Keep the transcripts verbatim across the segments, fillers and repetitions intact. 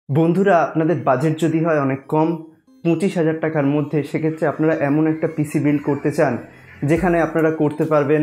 বন্ধুরা আপনাদের বাজেট যদি হয় অনেক কম পঁচিশ হাজার টাকার মধ্যে, সেক্ষেত্রে আপনারা এমন একটা পিসি বিল্ড করতে চান যেখানে আপনারা করতে পারবেন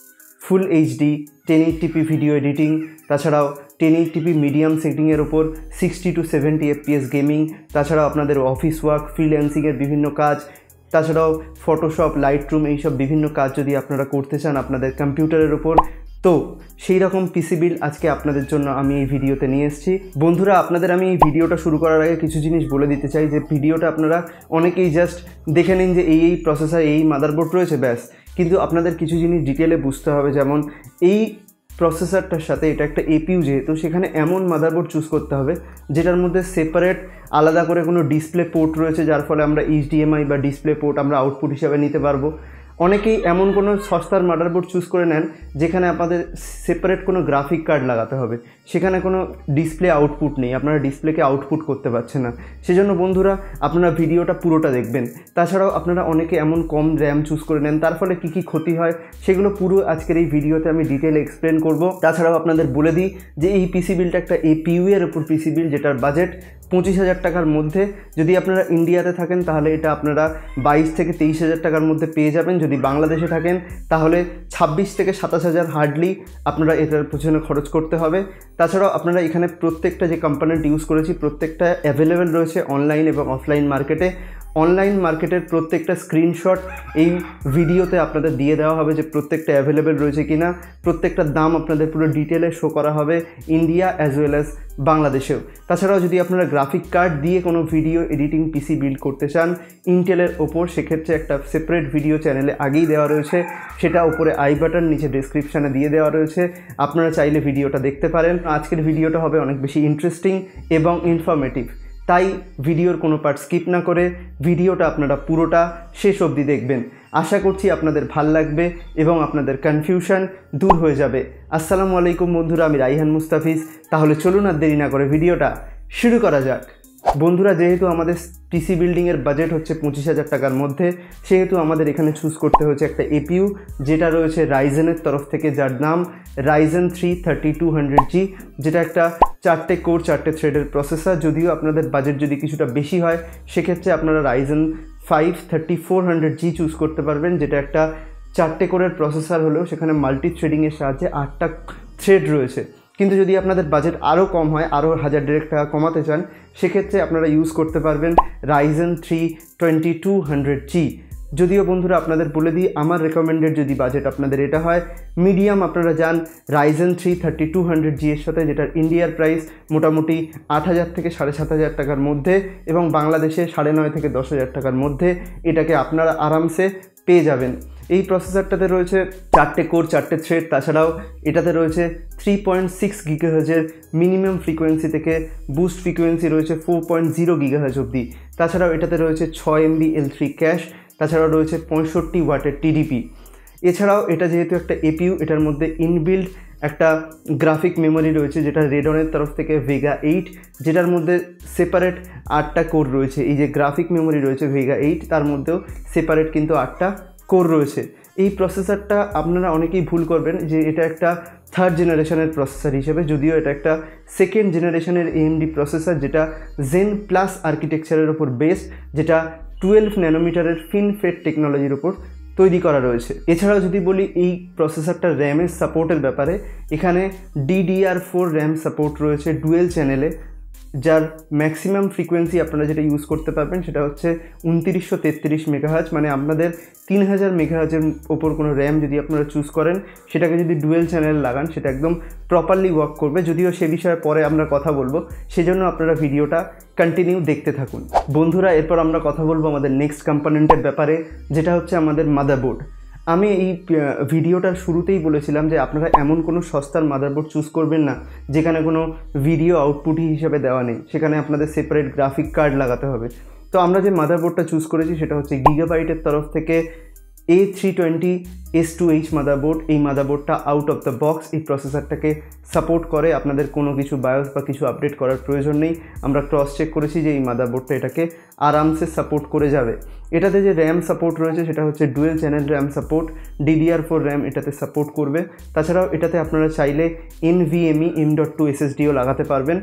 full HD ten eighty p video editing, তাছাড়াও টেন এইটটিপি মিডিয়াম সেটিংয়ের ওপর sixty to seventy FPS gaming, তাছাড়াও আপনাদের অফিস ওয়ার্ক ফ্রিল্যান্সিংয়ের বিভিন্ন কাজ, তাছাড়াও ফটোশপ লাইটরুম এইসব বিভিন্ন কাজ যদি আপনারা করতে চান আপনাদের কম্পিউটারের ওপর, তো সেই রকম পিসি বিল্ড আজকে আপনাদের জন্য আমি এই ভিডিওতে নিয়ে এসেছি। বন্ধুরা আপনাদের আমি এই ভিডিওটা শুরু করার আগে কিছু জিনিস বলে দিতে চাই যে ভিডিওটা আপনারা অনেকেই জাস্ট দেখে নিন যে এই এই প্রসেসর এই মাদারবোর্ড রয়েছে ব্যাস, কিন্তু আপনাদের কিছু জিনিস ডিটেলে বুঝতে হবে। যেমন এই প্রসেসরটার সাথে এটা একটা এপিইউ, যেহেতু সেখানে এমন মাদারবোর্ড চুজ করতে হবে যেটার মধ্যে সেপারেট আলাদা করে কোনো ডিসপ্লে পোর্ট রয়েছে, যার ফলে আমরা এইচডিএমআই বা ডিসপ্লে পোর্ট আমরা আউটপুট হিসাবে নিতে পারবো। অনেকেই এমন কোনো সস্তার মাদারবোর্ড চুজ করে নেন যেখানে আপনাদের সেপারেট কোনো গ্রাফিক কার্ড লাগাতে হবে, সেখানে কোনো ডিসপ্লে আউটপুট নেই, আপনারা ডিসপ্লেকে আউটপুট করতে পারছেন না। সেজন্য বন্ধুরা আপনারা ভিডিওটা পুরোটা দেখবেন। তাছাড়াও আপনারা অনেকে এমন কম র্যাম চুজ করে নেন, তার ফলে কী কী ক্ষতি হয় সেগুলো পুরো আজকের এই ভিডিওতে আমি ডিটেলে এক্সপ্লেন করব। তাছাড়াও আপনাদের বলে দিই যে এই পিসি বিল্ডটা একটা এপিইউ এর উপর পিসি বিল্ড, যেটার বাজেট পঁচিশ হাজার টাকার মধ্যে। যদি আপনারা ইন্ডিয়াতে থাকেন তাহলে এটা আপনারা বাইশ থেকে তেইশ হাজার টাকার মধ্যে পেয়ে যাবেন। যদি বাংলাদেশে থাকেন তাহলে ছাব্বিশ থেকে সাতাশ হাজার হার্ডলি আপনারা এটার পেছনে খরচ করতে হবে। তাছাড়াও আপনারা এখানে প্রত্যেকটা যে কম্পোনেন্ট ইউজ করেছি প্রত্যেকটা অ্যাভেলেবেল রয়েছে অনলাইন এবং অফলাইন মার্কেটে। অনলাইন মার্কেটের প্রত্যেকটা স্ক্রিনশট এই ভিডিওতে আপনাদের দিয়ে দেওয়া হবে যে প্রত্যেকটা অ্যাভেলেবেল রয়েছে কিনা, প্রত্যেকটার দাম আপনাদের পুরো ডিটেলে শো করা হবে ইন্ডিয়া অ্যাজ ওয়েল অ্যাজ বাংলাদেশেও। তাছাড়াও যদি আপনারা গ্রাফিক কার্ড দিয়ে কোনো ভিডিও এডিটিং পিসি বিল্ড করতে চান ইন্টেলের ওপর, সেক্ষেত্রে একটা সেপারেট ভিডিও চ্যানেলে আগেই দেওয়া রয়েছে, সেটা উপরে আই বাটন নিচে ডেসক্রিপশানে দিয়ে দেওয়া রয়েছে, আপনারা চাইলে ভিডিওটা দেখতে পারেন। আজকের ভিডিওটা হবে অনেক বেশি ইন্টারেস্টিং এবং ইনফরমেটিভ, তাই ভিডিওর কোনো পার্ট স্কিপ না করে ভিডিওটা আপনারা পুরোটা শেষ অবধি দেখবেন। আশা করছি আপনাদের ভাল লাগবে এবং আপনাদের কনফিউশন দূর হয়ে যাবে। আসসালামু আলাইকুম বন্ধুরা, আমি রাইহান মুস্তাফিজ। তাহলে চলুন আর দেরি না করে ভিডিওটা শুরু করা যাক। বন্ধুরা যেহেতু আমাদের পিসি বিল্ডিংয়ের বাজেট হচ্ছে পঁচিশ হাজার টাকার মধ্যে, সেহেতু আমাদের এখানে চুজ করতে হচ্ছে একটা এপিইউ যেটা রয়েছে রাইজেনের তরফ থেকে, যার নাম Ryzen three thirty two hundred G, যেটা একটা চারটে কোর চারটে থ্রেডের প্রসেসর। যদিও আপনাদের বাজেট যদি কিছুটা বেশি হয় সেক্ষেত্রে আপনারা Ryzen five thirty four hundred G choose করতে পারবেন, যেটা একটা চারটে কোরের প্রসেসর হলেও সেখানে মাল্টি থ্রেডিংয়ের সাহায্যে আটটা থ্রেড রয়েছে। কিন্তু যদি আপনাদের বাজেট আরও কম হয়, আরও হাজার দেড়েক টাকা কমাতে চান, সেক্ষেত্রে আপনারা ইউজ করতে পারবেন Ryzen three twenty two hundred G. যদিও বন্ধুরা আপনাদের বলে দিই আমার রেকমেন্ডেড যদি বাজেট আপনাদের এটা হয় মিডিয়াম, আপনারা যান Ryzen three thirty two hundred G এর সাথে, যেটার ইন্ডিয়ার প্রাইস মোটামুটি আট হাজার থেকে সাড়ে সাত হাজার টাকার মধ্যে এবং বাংলাদেশে সাড়ে নয় থেকে দশ হাজার টাকার মধ্যে এটাকে আপনারা আরামসে পেয়ে যাবেন। এই প্রসেসরটাতে রয়েছে চারটে কোর চারটে থ্রেড, তাছাড়াও এটাতে রয়েছে থ্রি পয়েন্ট সিক্স গিগাহার্জের মিনিমাম ফ্রিকোয়েন্সি থেকে বুস্ট ফ্রিকোয়েন্সি রয়েছে ফোর পয়েন্ট জিরো গিগাহার্জ অবধি। তাছাড়াও এটাতে রয়েছে ছয় এমবি এল থ্রি ক্যাশ, তাছাড়াও রয়েছে পঁয়ষট্টি ওয়াটের টিডিপি। এছাড়াও এটা যেহেতু একটা এপিইউ, এটার মধ্যে ইনবিল্ড একটা গ্রাফিক মেমোরি রয়েছে যেটা রেডনের তরফ থেকে ভেগা এইট, যেটার মধ্যে সেপারেট আটটা কোর রয়েছে। এই যে গ্রাফিক মেমোরি রয়েছে ভেগা এইট, তার মধ্যেও সেপারেট কিন্তু আটটা কোর রয়েছে। এই প্রসেসরটা আপনারা অনেকেই ভুল করবেন যে এটা একটা থার্ড জেনারেশনের প্রসেসর হিসেবে, যদিও এটা একটা সেকেন্ড জেনারেশনের এএমডি প্রসেসর, যেটা জেন প্লাস আর্কিটেকচারের ওপর বেস, যেটা টুয়েলভ ন্যানোমিটারের ফিনফেট টেকনোলজির ওপর তৈরি করা রয়েছে। এছাড়াও যদি বলি এই প্রসেসরটার র্যামের সাপোর্টের ব্যাপারে, এখানে ডিডিআর ফোর র্যাম সাপোর্ট রয়েছে ডুয়েল চ্যানেলে, যার ম্যাক্সিমাম ফ্রিকোয়েন্সি আপনারা যেটা ইউজ করতে পারবেন সেটা হচ্ছে উনত্রিশশো তেত্রিশ মেগাহার্জ, মানে আপনাদের তিন হাজার মেগাহার্জের ওপর কোনো র্যাম যদি আপনারা চুজ করেন, সেটাকে যদি ডুয়েল চ্যানেল লাগান সেটা একদম প্রপারলি ওয়ার্ক করবে। যদিও সে বিষয়ে পরে আমরা কথা বলবো, সেজন্য আপনারা ভিডিওটা কন্টিনিউ দেখতে থাকুন। বন্ধুরা এরপর আমরা কথা বলবো আমাদের নেক্সট কম্পোনেন্টের ব্যাপারে, যেটা হচ্ছে আমাদের মাদারবোর্ড। আমি এই ভিডিওটার শুরুতেই বলেছিলাম যে আপনারা এমন কোনো সস্তার মাদারবোর্ড চুজ করবেন না যেখানে কোনো ভিডিও আউটপুট হিসেবে দেওয়া নেই, সেখানে আপনাদের সেপারেট গ্রাফিক কার্ড লাগাতে হবে। তো আমরা যে মাদারবোর্ডটা চুজ করেছি সেটা হচ্ছে গিগাবাইটের তরফ থেকে A three twenty S two H motherboard. এই মাদারবোর্ডটা আউট অফ দ্য বক্স এই প্রসেসরটাকে সাপোর্ট করে, আপনাদের কোনো কিছু বায়োস বা কিছু আপডেট করার প্রয়োজন নেই। আমরা ক্রস চেক করেছি যে এই মাদারবোর্ডটা এটাকে আরামসে সাপোর্ট করে যাবে। এটাতে যে র্যাম সাপোর্ট রয়েছে সেটা হচ্ছে dual channel RAM support, DDR four RAM এটাতে সাপোর্ট করবে। তাছাড়াও এটাতে আপনারা চাইলে এনভিএমই এম ডট টু এসএসডিও লাগাতে পারবেন।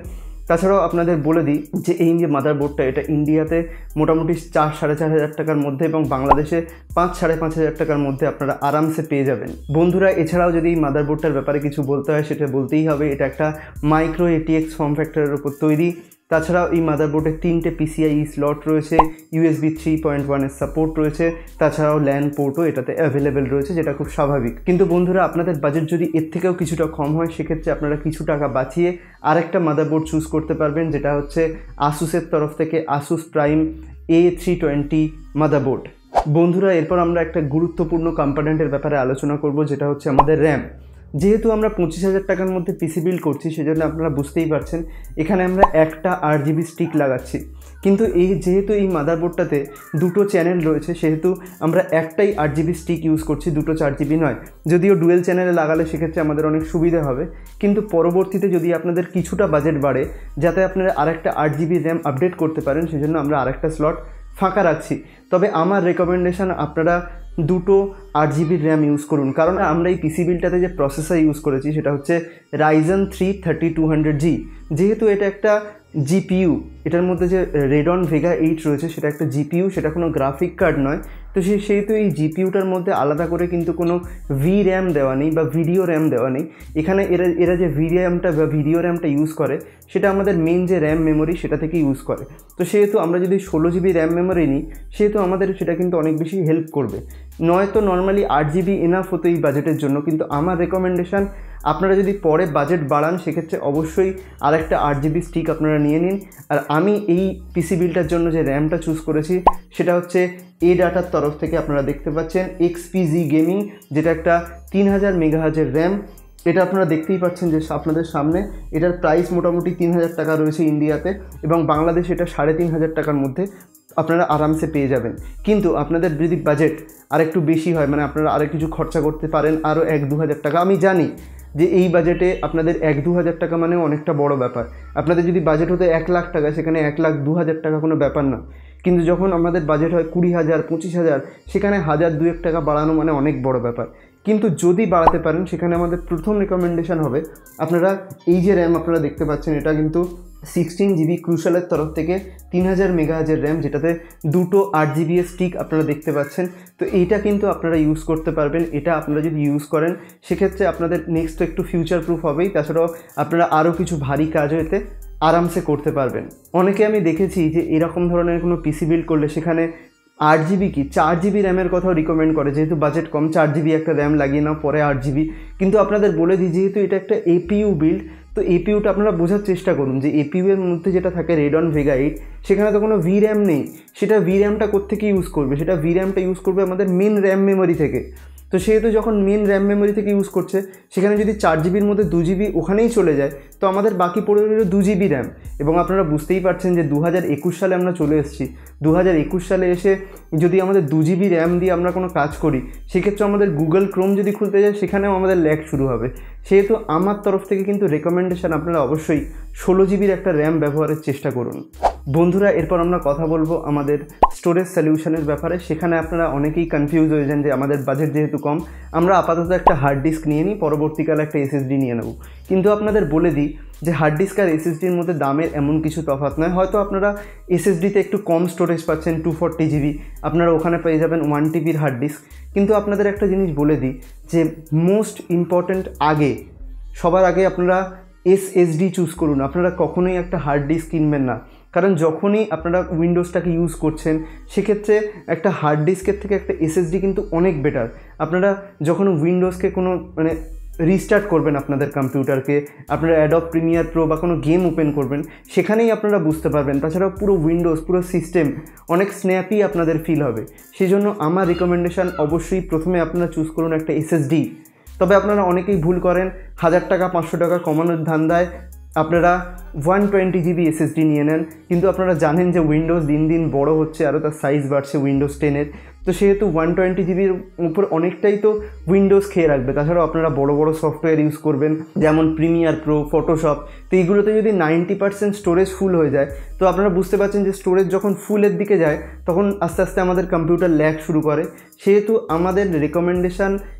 তাছাড়াও আপনাদের বলে দিই যে এই যে মাদারবোর্ডটা, এটা ইন্ডিয়াতে মোটামুটি চার সাড়ে চার হাজার টাকার মধ্যে এবং বাংলাদেশে পাঁচ সাড়ে পাঁচ হাজার টাকার মধ্যে আপনারা আরামসে পেয়ে যাবেন। বন্ধুরা এছাড়াও যদি এই মাদারবোর্ডটার ব্যাপারে কিছু বলতে হয় সেটা বলতেই হবে, এটা একটা মাইক্রো এটিএক্স ফর্ম ফ্যাক্টরের উপর তৈরি। তাছাড়াও এই মাদারবোর্ডে তিনটে পিসিআই স্লট রয়েছে, ইউএসবি থ্রি পয়েন্ট ওয়ানের সাপোর্ট রয়েছে, তাছাড়াও ল্যান পোর্টও এটাতে অ্যাভেলেবেল রয়েছে, যেটা খুব স্বাভাবিক। কিন্তু বন্ধুরা আপনাদের বাজেট যদি এর থেকেও কিছুটা কম হয় সেক্ষেত্রে আপনারা কিছু টাকা বাঁচিয়ে আরেকটা মাদারবোর্ড চুজ করতে পারবেন, যেটা হচ্ছে আসুসের তরফ থেকে Asus prime A three twenty motherboard. বন্ধুরা এরপর আমরা একটা গুরুত্বপূর্ণ কম্পোনেন্টের ব্যাপারে আলোচনা করব, যেটা হচ্ছে আমাদের র্যাম। যেহেতু আমরা পঁচিশ হাজার টাকার মধ্যে পিসি বিল্ড করছি সেজন্য আপনারা বুঝতেই পারছেন এখানে আমরা একটা আট জিবি স্টিক লাগাচ্ছি, কিন্তু এই যেহেতু এই মাদারবোর্ডটাতে দুটো চ্যানেল রয়েছে সেহেতু আমরা একটাই আট জিবি স্টিক ইউজ করছি, দুটো চার জিবি নয়। যদিও ডুয়েল চ্যানেলে লাগালে সেক্ষেত্রে আমাদের অনেক সুবিধা হবে, কিন্তু পরবর্তীতে যদি আপনাদের কিছুটা বাজেট বাড়ে যাতে আপনারা আরেকটা আট জিবি র্যাম আপডেট করতে পারেন সেজন্য আমরা আরেকটা স্লট ফাঁকা রাখছি। তবে আমার রেকমেন্ডেশন আপনারা দুটো আট জিবির র্যাম ইউজ করুন, কারণ আমরা এই পিসি বিলটাতে যে প্রসেসর ইউজ করেছি সেটা হচ্ছে Ryzen three thirty two hundred G. যেহেতু এটা একটা জিপিইউ, এটার মধ্যে যে রেডন ভেগা এইট রয়েছে সেটা একটা জিপিইউ, সেটা কোনো গ্রাফিক কার্ড নয়। তো সেই সেহেতু এই জিপিইউটার মধ্যে আলাদা করে কিন্তু কোনো ভি র্যাম দেওয়া নেই বা ভিডিও র্যাম দেওয়া নেই। এখানে এরা এরা যে ভি র্যামটা বা ভিডিও র্যামটা ইউজ করে সেটা আমাদের মেন যে র্যাম মেমোরি সেটা থেকে ইউজ করে। তো সেহেতু আমরা যদি ষোলো জিবি র্যাম মেমোরি নিই সেহেতু আমাদের সেটা কিন্তু অনেক বেশি হেল্প করবে। নয়তো নর্মালি আট জিবি এনাফ হতো এই বাজেটের জন্য, কিন্তু আমার রেকমেন্ডেশন আপনারা যদি পরে বাজেট বাড়ান সেক্ষেত্রে অবশ্যই আরেকটা আট জিবি স্টিক আপনারা নিয়ে নিন। আর আমি এই পিসি বিলটার জন্য যে র্যামটা চুজ করেছি সেটা হচ্ছে এ ডাটার তরফ থেকে আপনারা দেখতে পাচ্ছেন এক্সপিজি গেমিং, যেটা একটা তিন হাজার মেগাহার্জের র্যাম। এটা আপনারা দেখতেই পাচ্ছেন যে আপনাদের সামনে এটার প্রাইস মোটামুটি তিন হাজার টাকা রয়েছে ইন্ডিয়াতে, এবং বাংলাদেশে এটা সাড়ে তিন হাজার টাকার মধ্যে আপনারা আরামসে পেয়ে যাবেন। কিন্তু আপনাদের যদি বাজেট আর একটু বেশি হয়, মানে আপনারা আরও কিছু খরচা করতে পারেন আরও এক দু হাজার টাকা, আমি জানি যে এই বাজেটে আপনাদের এক দু হাজার টাকা মানে অনেকটা বড় ব্যাপার। আপনাদের যদি বাজেট হতো এক লাখ টাকা সেখানে এক লাখ দু হাজার টাকা কোনো ব্যাপার না, কিন্তু যখন আমাদের বাজেট হয় কুড়ি হাজার পঁচিশ হাজার সেখানে হাজার দু এক টাকা বাড়ানো মানে অনেক বড় ব্যাপার। কিন্তু যদি বাড়াতে পারেন সেখানে আমাদের প্রথম রেকমেন্ডেশন হবে আপনারা এই যে র্যাম আপনারা দেখতে পাচ্ছেন এটা কিন্তু সিক্সটিন জিবি ক্রুশালের তরফ থেকে তিন হাজার মেগাহার্জের র্যাম, যেটাতে দুটো আট জিবি স্টিক আপনারা দেখতে পাচ্ছেন। তো এইটা কিন্তু আপনারা ইউজ করতে পারবেন। এটা আপনারা যদি ইউজ করেন সেক্ষেত্রে আপনাদের নেক্সট তো একটু ফিউচার প্রুফ হবেই, তাছাড়াও আপনারা আরও কিছু ভারী কাজও এতে আরামসে করতে পারবেন। অনেকে আমি দেখেছি যে এরকম ধরনের কোনো পিসি বিল্ড করলে সেখানে আট জিবি কি চার জিবি র্যামের কথাও রিকমেন্ড করে, যেহেতু বাজেট কম চার জিবি একটা র্যাম লাগিয়ে নাও পরে আট জিবি। কিন্তু আপনাদের বলে দিই যেহেতু এটা একটা এপিইউ বিল্ড, তো এপিইউটা আপনারা বোঝার চেষ্টা করুন যে এপিইউ এর মধ্যে যেটা থাকে রেডন ভেগা এইট, সেখানে তো কোনো ভি র্যাম নেই। সেটা ভি র্যামটা কোত্থেকে ইউজ করবে, সেটা ভি র্যামটা ইউজ করবে আমাদের মেন র্যাম মেমোরি থেকে। তো সেহেতু যখন মেন র্যাম মেমোরি থেকে ইউজ করছে সেখানে যদি চার জিবির মধ্যে দু জিবি ওখানেই চলে যায় তো আমাদের বাকি পড়ে রইল দু জিবি র্যাম। এবং আপনারা বুঝতেই পারছেন যে দু হাজার একুশ সালে আমরা চলে এসেছি, দু হাজার একুশ সালে এসে যদি আমাদের দু জিবি র্যাম দিয়ে আমরা কোনো কাজ করি সেক্ষেত্রে আমাদের গুগল ক্রোম যদি খুলতে যায় সেখানেও আমাদের ল্যাগ শুরু হবে। সেহেতু আমার তরফ থেকে কিন্তু রেকমেন্ডেশন আপনারা অবশ্যই ষোলো জিবির একটা র্যাম ব্যবহারের চেষ্টা করুন। বন্ধুরা এরপর আমরা কথা বলবো আমাদের স্টোরেজ সলিউশনের ব্যাপারে। সেখানে আপনারা অনেকেই কনফিউজ হয়ে যান যে আমাদের বাজেট যেহেতু কম আমরা আপাতত একটা হার্ড ডিস্ক নিয়ে নিই, পরবর্তীকালে একটা এসএসডি নিয়ে নেব। কিন্তু আপনাদের বলে দিই যে হার্ড ডিস্ক আর এসএসডির মধ্যে দামের এমন কিছু তফাৎ নয়। হয়তো আপনারা এসএসডিতে একটু কম স্টোরেজ পাচ্ছেন, টু ফর্টি জিবি, আপনারা ওখানে পেয়ে যাবেন ওয়ান টিবির হার্ড ডিস্ক। কিন্তু আপনাদের একটা জিনিস বলে দিই যে মোস্ট ইম্পর্ট্যান্ট আগে সবার আগে আপনারা এসএসডি চুজ করুন। আপনারা কখনোই একটা হার্ড ডিস্ক কিনবেন না, কারণ যখনই আপনারা উইন্ডোজটাকে ইউজ করছেন সেক্ষেত্রে একটা হার্ড ডিস্কের থেকে একটা এসএসডি কিন্তু অনেক বেটার। আপনারা যখন উইন্ডোজকে কোনো মানে রিস্টার্ট করবেন আপনাদের কম্পিউটারকে, আপনারা অ্যাডব প্রিমিয়ার প্রো বা কোনো গেম ওপেন করবেন সেখানেই আপনারা বুঝতে পারবেন। তাছাড়াও পুরো উইন্ডোজ পুরো সিস্টেম অনেক স্ন্যাপি আপনাদের ফিল হবে। সেই জন্য আমার রিকমেন্ডেশন অবশ্যই প্রথমে আপনারা চুজ করুন একটা এসএসডি। তবে আপনারা অনেকেই ভুল করেন, হাজার টাকা পাঁচশো টাকা কমানোর ধান্দায় আপনারা ওয়ান টোয়েন্টি জিবি এসএসডি নিয়ে নেন, কিন্তু আপনারা জানেন যে উইন্ডোজ দিন দিন বড় হচ্ছে, আরও তার সাইজ বাড়ছে উইন্ডোজ টেনের। তো সেহেতু ওয়ান টোয়েন্টি জিবির উপর অনেকটাই তো উইন্ডোজ খেয়ে রাখবে। তাছাড়াও আপনারা বড় বড় সফটওয়্যার ইউজ করবেন যেমন প্রিমিয়ার প্রো, ফটোশপ। তো এইগুলোতে যদি নাইনটি পার্সেন্ট স্টোরেজ ফুল হয়ে যায় তো আপনারা বুঝতে পারছেন যে স্টোরেজ যখন ফুলের দিকে যায় তখন আস্তে আস্তে আমাদের কম্পিউটার ল্যাগ শুরু করে। সেহেতু আমাদের রেকমেন্ডেশান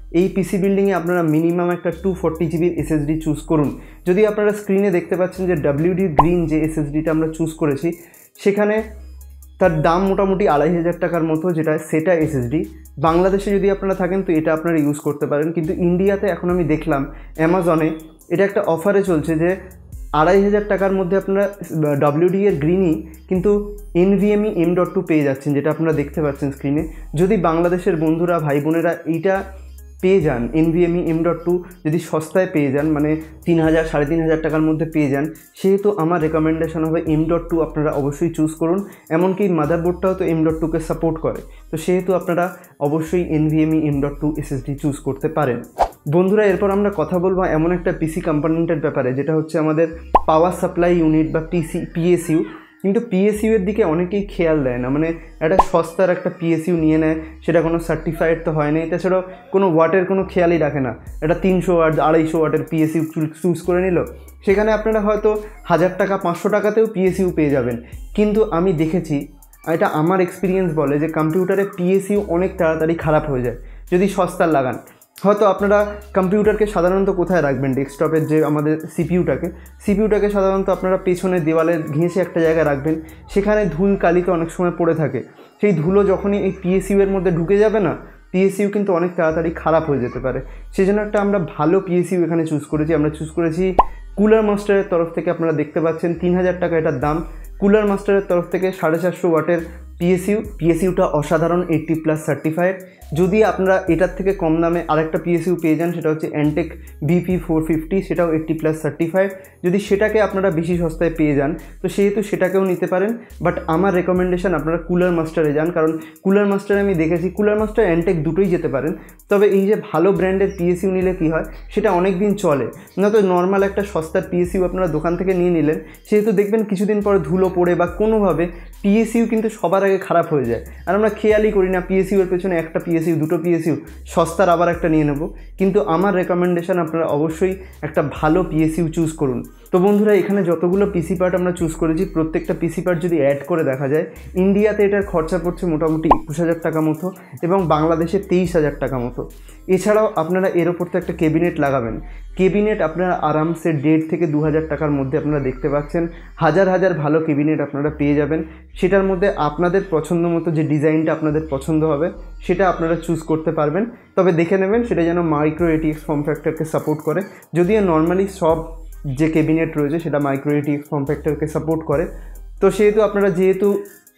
এই পিসি বিল্ডিংয়ে আপনারা মিনিমাম একটা টু ফোরটি জিবির এসএসডি চুজ করুন। যদি আপনারা স্ক্রিনে দেখতে পাচ্ছেন যে ডাব্লিউডি গ্রিন যে এসএসডিটা আমরা চুজ করেছি সেখানে তার দাম মোটামুটি আড়াই হাজার টাকার মতো, যেটা সেটা এসএসডি। বাংলাদেশে যদি আপনারা থাকেন তো এটা আপনারা ইউজ করতে পারেন, কিন্তু ইন্ডিয়াতে এখন আমি দেখলাম অ্যামাজনে এটা একটা অফারে চলছে যে আড়াই হাজার টাকার মধ্যে আপনারা ডাব্লিউডি এর গ্রিনই কিন্তু এনভিএমই এম ডট টু পেয়ে যাচ্ছেন, যেটা আপনারা দেখতে পাচ্ছেন স্ক্রিনে। যদি বাংলাদেশের বন্ধুরা ভাই বোনেরা এইটা পেয়ে যান, এনভিএমই এম ডট টু যদি সস্তায় পেয়ে যান, মানে তিন হাজার সাড়ে তিন হাজার টাকার মধ্যে পেয়ে যান, সেহেতু আমার রেকমেন্ডেশন হবে এম ডট টু আপনারা অবশ্যই চুজ করুন। এমনকি মাদারবোর্ডটাও তো এম ডট টুকে সাপোর্ট করে, তো সেহেতু আপনারা অবশ্যই NVMe M dot two SSD choose করতে পারেন। বন্ধুরা, এরপর আমরা কথা বলবো এমন একটা পিসি কম্পোনেন্টের ব্যাপারে যেটা হচ্ছে আমাদের পাওয়ার সাপ্লাই ইউনিট বা পিসি পিএসইউ। কিন্তু পিএসইউ এর দিকে অনেকেই খেয়াল দেয় না, মানে একটা সস্তার একটা পিএসইউ নিয়ে নেয়, সেটা কোনো সার্টিফাইড তো হয় না, তাছাড়াও কোনো ওয়াটের কোনো খেয়ালই রাখে না। এটা তিনশো ওয়াট আড়াইশো ওয়াটের পিএসইউ চুজ করে নিল, সেখানে আপনারা হয়তো হাজার টাকা পাঁচশো টাকাতেও পিএসইউ পেয়ে যাবেন। কিন্তু আমি দেখেছি, এটা আমার এক্সপিরিয়েন্স বলে যে কম্পিউটারে পিএসইউ অনেক তাড়াতাড়ি খারাপ হয়ে যায় যদি সস্তার লাগান। হয়তো আপনারা কম্পিউটারকে সাধারণত কোথায় রাখবেন, ডেস্কটপের যে আমাদের সিপিইউটাকে সিপিইউটাকে সাধারণত আপনারা পেছনে দেওয়ালে ঘেঁষে একটা জায়গায় রাখবেন, সেখানে ধুল কালিতে অনেক সময় পড়ে থাকে। সেই ধুলো যখনই এই পিএসইউ এর মধ্যে ঢুকে যাবে না, পিএসইউ কিন্তু অনেক তাড়াতাড়ি খারাপ হয়ে যেতে পারে। সেই জন্য একটা আমরা ভালো পিএসইউ এখানে চুজ করেছি। আমরা চুজ করেছি কুলার মাস্টারের তরফ থেকে, আপনারা দেখতে পাচ্ছেন তিন হাজার টাকা এটার দাম। কুলার মাস্টারের তরফ থেকে সাড়ে চারশো ওয়াটের পিএসইউ। পিএসইউটা অসাধারণ, এইটটি প্লাস সার্টিফাইড। যদি আপনারা এটার থেকে কম দামে আরেকটা পিএসইউ পেয়ে যান, সেটা হচ্ছে এনটেক বিপি ফোর ফিফটি, সেটাও এইটটি প্লাস সার্টিফাইড। যদি সেটাকে আপনারা বেশি সস্তায় পেয়ে যান তো সেহেতু সেটাকেও নিতে পারেন, বাট আমার রেকমেন্ডেশন আপনারা কুলার মাস্টারে যান, কারণ কুলার মাস্টারে আমি দেখেছি কুলার মাস্টার এনটেক দুটোই যেতে পারেন। তবে এই যে ভালো ব্র্যান্ডের পিএসইউ নিলে কী হয়, সেটা অনেক দিন চলে। না তো নর্মাল একটা সস্তার পিএসইউ আপনারা দোকান থেকে নিয়ে নিলেন, সেহেতু দেখবেন কিছুদিন পরে ধুলো পড়ে বা কোনোভাবে পিএসইউ কিন্তু সবার আগে খারাপ হয়ে যায়। আর আমরা খেয়ালই করি না, পিএসইউ এর পেছনে একটা পিএসইউ দুটো পিএসইউ সস্তার আবার একটা নিয়ে নেব। কিন্তু আমার রেকমেন্ডেশন আপনারা অবশ্যই একটা ভালো পিএসইউ চুজ করুন। তো বন্ধুরা, এখানে যতগুলো পিসি পার্ট আমরা চুজ করেছি, প্রত্যেকটা পিসি পার্ট যদি অ্যাড করে দেখা যায়, ইন্ডিয়াতে এটার খরচা পড়ছে মোটামুটি একুশ হাজার টাকা মতো এবং বাংলাদেশে তেইশ হাজার টাকা মতো। এছাড়াও আপনারা এর ওপর তো একটা ক্যাবিনেট লাগাবেন। ক্যাবিনেট আপনারা আরামসে দেড় থেকে দু হাজার টাকার মধ্যে আপনারা দেখতে পাচ্ছেন হাজার হাজার ভালো ক্যাবিনেট আপনারা পেয়ে যাবেন। সেটার মধ্যে আপনাদের পছন্দ মতো যে ডিজাইনটা আপনাদের পছন্দ হবে সেটা আপনারা চুজ করতে পারবেন। তবে দেখে নেবেন সেটা যেন মাইক্রো এটিএক্স ফর্ম ফ্যাক্টরকে সাপোর্ট করে। যদিও নর্মালি সব যে ক্যাবিনেট রয়েছে সেটা মাইক্রো এটিএক্স ফর্ম ফ্যাক্টরকে সাপোর্ট করে, তো সেহেতু আপনারা যেহেতু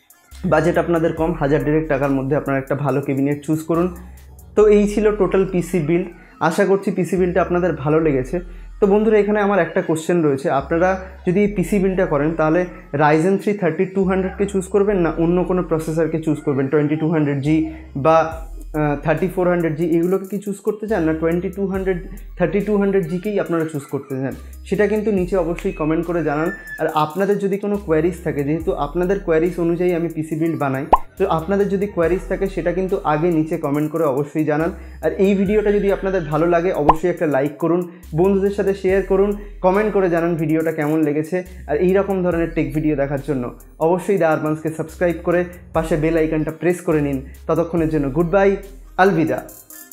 বাজেট আপনাদের কম, হাজার দেড়েক টাকার মধ্যে আপনারা একটা ভালো ক্যাবিনেট চুজ করুন। তো এই ছিল টোটাল পিসি বিল্ড। আশা করছি পিসি বিল্ডটা আপনাদের ভালো লেগেছে। তো বন্ধুরা, এখানে আমার একটা কোশ্চেন রয়েছে, আপনারা যদি এই পিসি বিল্ডটা করেন তাহলে রাইজেন থ্রি থার্টি টু হান্ড্রেডকে চুজ করবেন না অন্য কোনো প্রসেসরকে চুজ করবেন, টোয়েন্টি টু হান্ড্রেড জি বা থার্টি ফোর হান্ড্রেড জি এগুলোকে কি চুজ করতে চান, না twenty two hundred thirty two hundred জিকেই আপনারা চুজ করতে চান, সেটা কিন্তু নিচে অবশ্যই কমেন্ট করে জানান। আর আপনাদের যদি কোনো কোয়ারিজ থাকে, যেহেতু আপনাদের কোয়ারিজ অনুযায়ী আমি পিসি বিল্ড বানাই, তো আপনাদের যদি কোয়ারিজ থাকে সেটা কিন্তু আগে নিচে কমেন্ট করে অবশ্যই জানান। আর এই ভিডিওটা যদি আপনাদের ভালো লাগে অবশ্যই একটা লাইক করুন, বন্ধুদের সাথে শেয়ার করুন, কমেন্ট করে জানান ভিডিওটা কেমন লেগেছে। আর এই রকম ধরনের টেক ভিডিও দেখার জন্য অবশ্যই দ্য আরবান্সকে সাবস্ক্রাইব করে পাশে বেল আইকনটা প্রেস করে নিন। ততক্ষণের জন্য গুড বাই, আলবিদা।